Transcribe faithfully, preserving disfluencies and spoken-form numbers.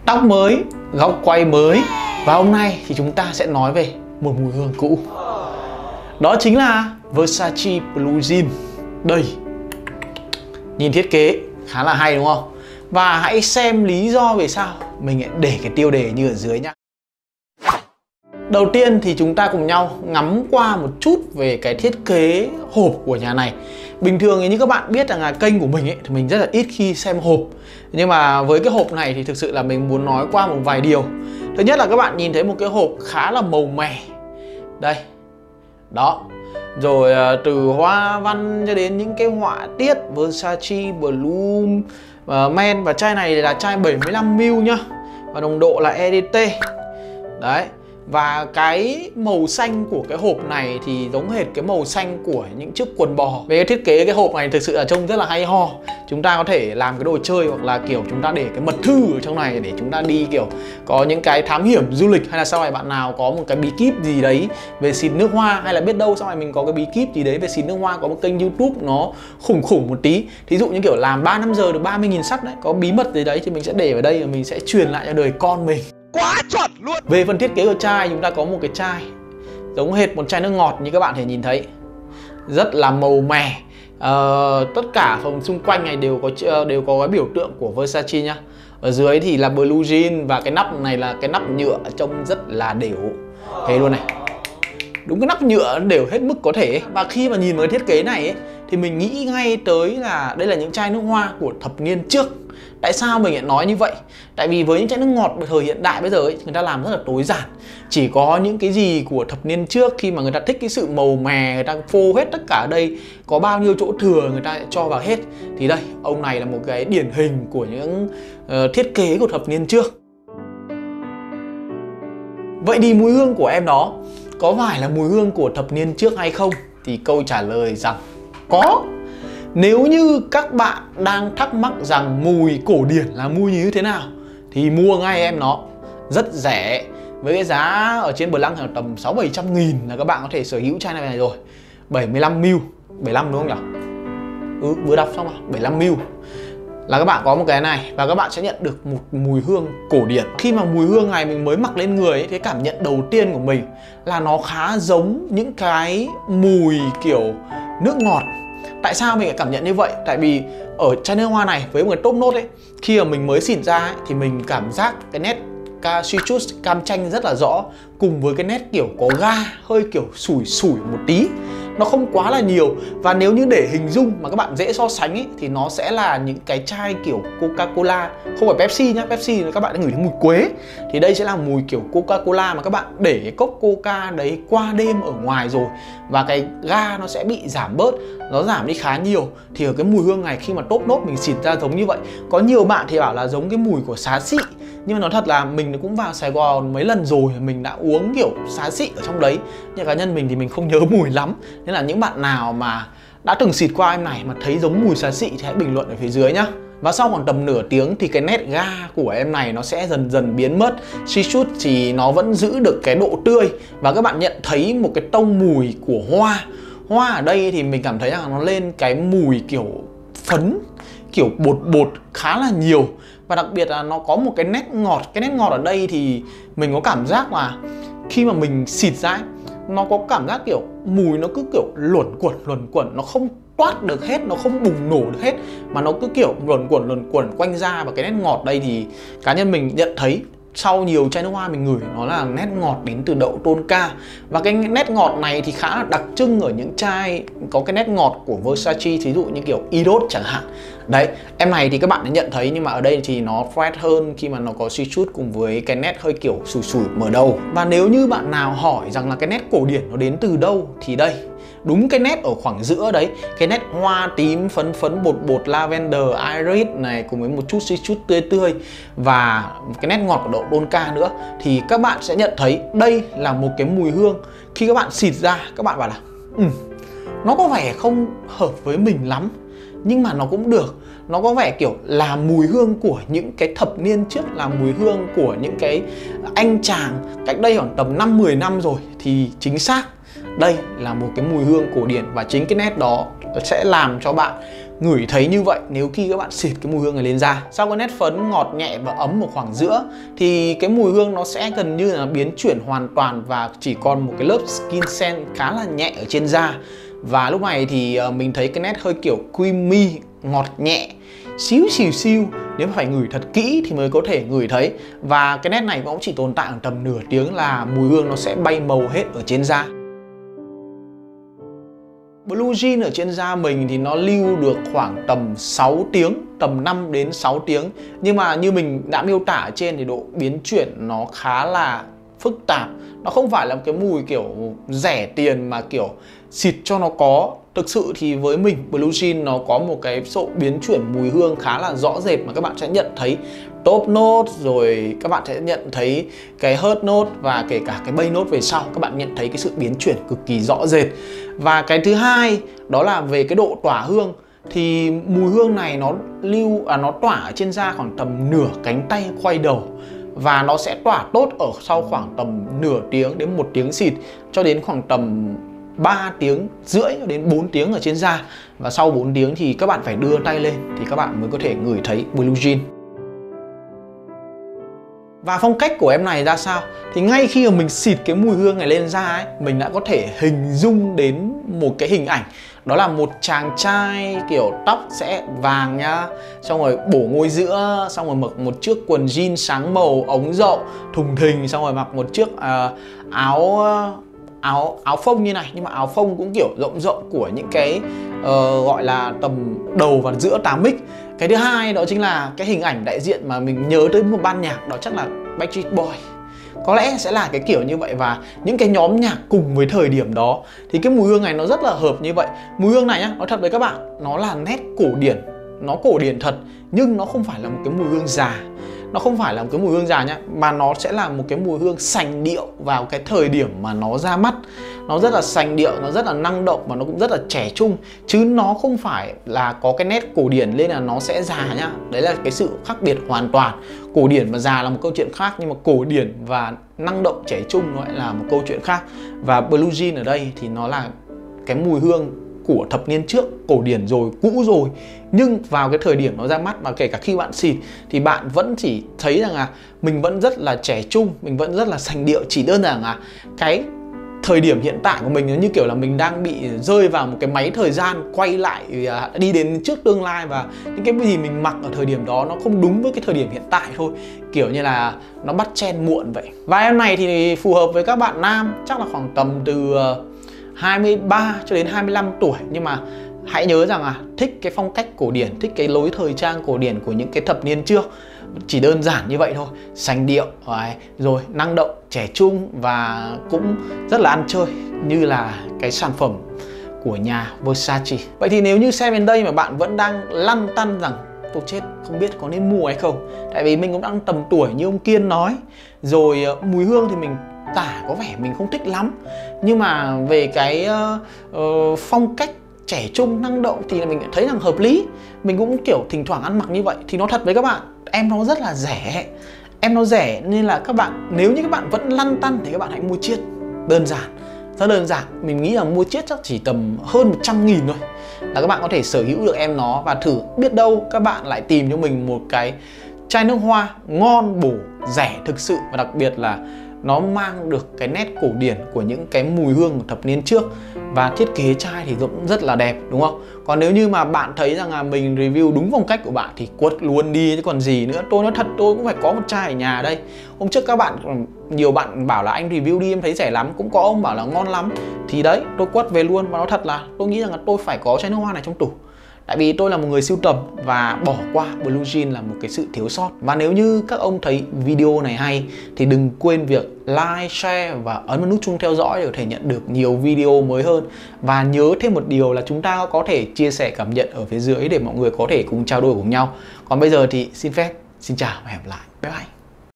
Tóc mới, góc quay mới. Và hôm nay thì chúng ta sẽ nói về một mùi hương cũ. Đó chính là Versace Blue Jean. Đây, nhìn thiết kế khá là hay đúng không? Và hãy xem lý do vì sao mình lại để cái tiêu đề như ở dưới nhá. Đầu tiên thì chúng ta cùng nhau ngắm qua một chút về cái thiết kế hộp của nhà này. Bình thường thì như các bạn biết rằng là kênh của mình ấy, thì mình rất là ít khi xem hộp. Nhưng mà với cái hộp này thì thực sự là mình muốn nói qua một vài điều. Thứ nhất là các bạn nhìn thấy một cái hộp khá là màu mè. Đây, đó. Rồi từ hoa văn cho đến những cái họa tiết Versace Blue uh, Men. Và chai này là chai bảy mươi lăm mi li lít nhá. Và nồng độ là e đê tê. Đấy. Và cái màu xanh của cái hộp này thì giống hệt cái màu xanh của những chiếc quần bò. Về cái thiết kế cái hộp này thực sự là trông rất là hay ho. Chúng ta có thể làm cái đồ chơi hoặc là kiểu chúng ta để cái mật thư ở trong này để chúng ta đi kiểu có những cái thám hiểm du lịch, hay là sau này bạn nào có một cái bí kíp gì đấy về xịt nước hoa, hay là biết đâu sau này mình có cái bí kíp gì đấy về xịt nước hoa, có một kênh YouTube nó khủng khủng một tí. Thí dụ như kiểu làm ba năm giờ được ba mươi nghìn sắt đấy, có bí mật gì đấy thì mình sẽ để ở đây và mình sẽ truyền lại cho đời con mình. Quá chuẩn luôn. Về phần thiết kế của chai, chúng ta có một cái chai giống hệt một chai nước ngọt như các bạn thể nhìn thấy, rất là màu mè. Uh, tất cả phần xung quanh này đều có đều có cái biểu tượng của Versace nhá. Ở dưới thì là Blue Jean và cái nắp này là cái nắp nhựa trông rất là đều. Thế luôn này. Đúng cái nắp nhựa đều hết mức có thể. Và khi mà nhìn vào cái thiết kế này ấy, thì mình nghĩ ngay tới là đây là những chai nước hoa của thập niên trước. Tại sao mình lại nói như vậy? Tại vì với những chai nước ngọt thời hiện đại bây giờ ấy, người ta làm rất là tối giản. Chỉ có những cái gì của thập niên trước, khi mà người ta thích cái sự màu mè, người ta phô hết tất cả ở đây, có bao nhiêu chỗ thừa người ta cho vào hết. Thì đây, ông này là một cái điển hình của những uh, thiết kế của thập niên trước. Vậy thì mùi hương của em đó có phải là mùi hương của thập niên trước hay không? Thì câu trả lời rằng có. Nếu như các bạn đang thắc mắc rằng mùi cổ điển là mùi như thế nào thì mua ngay em nó. Rất rẻ. Với cái giá ở trên Blanc là tầm sáu bảy trăm nghìn là các bạn có thể sở hữu chai này rồi. bảy mươi lăm mi li lít. bảy mươi lăm đúng không nhỉ? Ừ, vừa đọc xong mà. bảy mươi lăm mi li lít là các bạn có một cái này và các bạn sẽ nhận được một mùi hương cổ điển. Khi mà mùi hương này mình mới mặc lên người ấy, cái cảm nhận đầu tiên của mình là nó khá giống những cái mùi kiểu nước ngọt. Tại sao mình lại cảm nhận như vậy? Tại vì ở chai nước hoa này với một cái top nốt ấy, khi mà mình mới xịt ra ấy, thì mình cảm giác cái nét citrus cam chanh rất là rõ, cùng với cái nét kiểu có ga, hơi kiểu sủi sủi một tí. Nó không quá là nhiều. Và nếu như để hình dung mà các bạn dễ so sánh ấy, thì nó sẽ là những cái chai kiểu Coca-Cola. Không phải Pepsi nhá, Pepsi là các bạn đã ngửi thấy mùi quế. Thì đây sẽ là mùi kiểu Coca-Cola mà các bạn để cái cốc Coca đấy qua đêm ở ngoài rồi, và cái ga nó sẽ bị giảm bớt, nó giảm đi khá nhiều. Thì ở cái mùi hương này khi mà top nốt mình xịt ra giống như vậy. Có nhiều bạn thì bảo là giống cái mùi của xá xị, nhưng mà nói thật là mình cũng vào Sài Gòn mấy lần rồi, mình đã uống kiểu xá xị ở trong đấy. Nhưng cá nhân mình thì mình không nhớ mùi lắm. Nên là những bạn nào mà đã từng xịt qua em này mà thấy giống mùi xá xị thì hãy bình luận ở phía dưới nhá. Và sau khoảng tầm nửa tiếng thì cái nét ga của em này nó sẽ dần dần biến mất. Citrus thì nó vẫn giữ được cái độ tươi. Và các bạn nhận thấy một cái tông mùi của hoa. Hoa ở đây thì mình cảm thấy là nó lên cái mùi kiểu phấn, kiểu bột bột khá là nhiều. Và đặc biệt là nó có một cái nét ngọt. Cái nét ngọt ở đây thì mình có cảm giác là khi mà mình xịt ra ấy, nó có cảm giác kiểu mùi nó cứ kiểu luẩn quẩn luẩn quẩn, nó không toát được hết, nó không bùng nổ được hết, mà nó cứ kiểu luẩn quẩn luẩn quẩn quanh da. Và cái nét ngọt đây thì cá nhân mình nhận thấy sau nhiều chai nước hoa mình ngửi nó là nét ngọt đến từ đậu tonka. Và cái nét ngọt này thì khá là đặc trưng ở những chai có cái nét ngọt của Versace, thí dụ như kiểu Idos chẳng hạn. Đấy, em này thì các bạn đã nhận thấy, nhưng mà ở đây thì nó fresh hơn khi mà nó có citrus cùng với cái nét hơi kiểu sủi sủi mở đầu. Và nếu như bạn nào hỏi rằng là cái nét cổ điển nó đến từ đâu thì đây, đúng cái nét ở khoảng giữa đấy, cái nét hoa tím phấn phấn bột bột lavender iris này cùng với một chút citrus tươi tươi và cái nét ngọt của đậu tonka nữa, thì các bạn sẽ nhận thấy đây là một cái mùi hương khi các bạn xịt ra các bạn bảo là ừ, nó có vẻ không hợp với mình lắm, nhưng mà nó cũng được. Nó có vẻ kiểu là mùi hương của những cái thập niên trước, là mùi hương của những cái anh chàng cách đây khoảng tầm năm mười năm rồi. Thì chính xác đây là một cái mùi hương cổ điển, và chính cái nét đó sẽ làm cho bạn ngửi thấy như vậy nếu khi các bạn xịt cái mùi hương này lên da. Sau cái nét phấn ngọt nhẹ và ấm ở khoảng giữa thì cái mùi hương nó sẽ gần như là biến chuyển hoàn toàn và chỉ còn một cái lớp skin scent khá là nhẹ ở trên da. Và lúc này thì mình thấy cái nét hơi kiểu creamy, ngọt nhẹ, xíu xìu xiu. Nếu mà phải ngửi thật kỹ thì mới có thể ngửi thấy. Và cái nét này cũng chỉ tồn tại tầm nửa tiếng là mùi hương nó sẽ bay màu hết ở trên da. Blue Jean ở trên da mình thì nó lưu được khoảng tầm sáu tiếng, tầm năm đến sáu tiếng. Nhưng mà như mình đã miêu tả ở trên thì độ biến chuyển nó khá là phức tạp. Nó không phải là một cái mùi kiểu rẻ tiền mà kiểu xịt cho nó có. Thực sự thì với mình, Blue Jean nó có một cái sự biến chuyển mùi hương khá là rõ rệt mà các bạn sẽ nhận thấy top note, rồi các bạn sẽ nhận thấy cái heart note và kể cả cái base note về sau. Các bạn nhận thấy cái sự biến chuyển cực kỳ rõ rệt. Và cái thứ hai đó là về cái độ tỏa hương. Thì mùi hương này nó lưu à, nó tỏa ở trên da khoảng tầm nửa cánh tay quay đầu. Và nó sẽ tỏa tốt ở sau khoảng tầm nửa tiếng đến một tiếng xịt, cho đến khoảng tầm ba tiếng rưỡi đến bốn tiếng ở trên da. Và sau bốn tiếng thì các bạn phải đưa tay lên thì các bạn mới có thể ngửi thấy Blue Jean. Và phong cách của em này ra sao? Thì ngay khi mà mình xịt cái mùi hương này lên da ấy, mình đã có thể hình dung đến một cái hình ảnh. Đó là một chàng trai kiểu tóc sẽ vàng nhá, xong rồi bổ ngôi giữa, xong rồi mặc một chiếc quần jean sáng màu, ống rộng, thùng thình, xong rồi mặc một chiếc uh, áo áo áo phông như này, nhưng mà áo phông cũng kiểu rộng rộng của những cái uh, gọi là tầm đầu và giữa tám x. Cái thứ hai đó chính là cái hình ảnh đại diện mà mình nhớ tới một ban nhạc, đó chắc là Backstreet Boys. Có lẽ sẽ là cái kiểu như vậy, và những cái nhóm nhạc cùng với thời điểm đó thì cái mùi hương này nó rất là hợp như vậy. Mùi hương này nhá, nói thật với các bạn, nó là nét cổ điển, nó cổ điển thật, nhưng nó không phải là một cái mùi hương già. Nó không phải là một cái mùi hương già nhá, mà nó sẽ là một cái mùi hương sành điệu vào cái thời điểm mà nó ra mắt. Nó rất là sành điệu, nó rất là năng động và nó cũng rất là trẻ trung. Chứ nó không phải là có cái nét cổ điển nên là nó sẽ già nhá. Đấy là cái sự khác biệt hoàn toàn. Cổ điển và già là một câu chuyện khác, nhưng mà cổ điển và năng động trẻ trung nó lại là một câu chuyện khác. Và Blue Jean ở đây thì nó là cái mùi hương của thập niên trước, cổ điển rồi, cũ rồi, nhưng vào cái thời điểm nó ra mắt, mà kể cả khi bạn xịt thì bạn vẫn chỉ thấy rằng là mình vẫn rất là trẻ trung, mình vẫn rất là sành điệu. Chỉ đơn giản là cái thời điểm hiện tại của mình nó như kiểu là mình đang bị rơi vào một cái máy thời gian, quay lại đi đến trước tương lai, và những cái gì mình mặc ở thời điểm đó nó không đúng với cái thời điểm hiện tại thôi, kiểu như là nó bắt chen muộn vậy. Và em này thì phù hợp với các bạn nam, chắc là khoảng tầm từ hai mươi ba cho đến hai mươi lăm tuổi. Nhưng mà hãy nhớ rằng là thích cái phong cách cổ điển, thích cái lối thời trang cổ điển của những cái thập niên trước. Chỉ đơn giản như vậy thôi, sành điệu, rồi năng động, trẻ trung và cũng rất là ăn chơi, như là cái sản phẩm của nhà Versace. Vậy thì nếu như xem đến đây mà bạn vẫn đang lăn tăn rằng tôi chết, không biết có nên mua hay không, tại vì mình cũng đang tầm tuổi như ông Kiên nói. Rồi mùi hương thì mình tả có vẻ mình không thích lắm, nhưng mà về cái uh, uh, phong cách trẻ trung năng động thì mình thấy rằng hợp lý. Mình cũng kiểu thỉnh thoảng ăn mặc như vậy. Thì nó thật với các bạn, em nó rất là rẻ. Em nó rẻ nên là các bạn, nếu như các bạn vẫn lăn tăn thì các bạn hãy mua chiết. Đơn giản, rất đơn giản. Mình nghĩ là mua chiết chắc chỉ tầm hơn một trăm nghìn thôi là các bạn có thể sở hữu được em nó. Và thử biết đâu các bạn lại tìm cho mình một cái chai nước hoa ngon, bổ, rẻ thực sự. Và đặc biệt là nó mang được cái nét cổ điển của những cái mùi hương của thập niên trước. Và thiết kế chai thì cũng rất là đẹp, đúng không? Còn nếu như mà bạn thấy rằng là mình review đúng phong cách của bạn thì quất luôn đi chứ còn gì nữa. Tôi nói thật, tôi cũng phải có một chai ở nhà đây. Hôm trước các bạn, nhiều bạn bảo là anh review đi em thấy rẻ lắm, cũng có ông bảo là ngon lắm. Thì đấy, tôi quất về luôn. Và nói thật là tôi nghĩ rằng là tôi phải có chai nước hoa này trong tủ. Tại vì tôi là một người sưu tầm và bỏ qua Blue Jean là một cái sự thiếu sót. Và nếu như các ông thấy video này hay thì đừng quên việc like, share và ấn vào nút chuông theo dõi để có thể nhận được nhiều video mới hơn. Và nhớ thêm một điều là chúng ta có thể chia sẻ cảm nhận ở phía dưới để mọi người có thể cùng trao đổi cùng nhau. Còn bây giờ thì xin phép, xin chào và hẹn gặp lại. Bye bye.